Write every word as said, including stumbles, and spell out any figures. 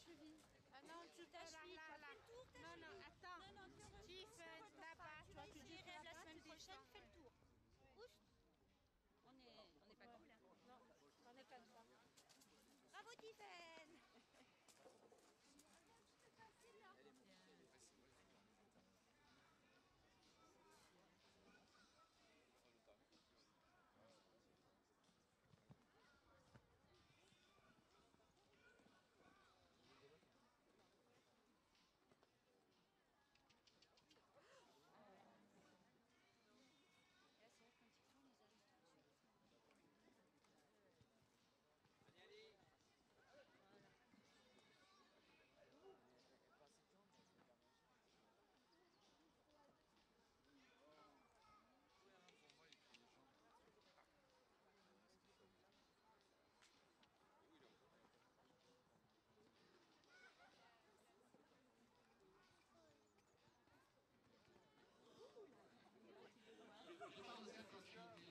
cheville. Ah non, tu Ta cheville, là, là. tu fais le tour, ta Non, non, cheville. attends. Non, non, tu Tu reviens, fais tu là-bas, tu toi, vas tu ici, dis rêve la là-bas, semaine tu prochaine, descends. fais le tour. Pousse. On est, on n'est pas complet. Non, on est comme ça. Bravo Tiffen. Là, c'est vrai que quand ils font, ils arrivent tout de suite. Allez, allez. Pour moi, il fait les jambes. Oui, là.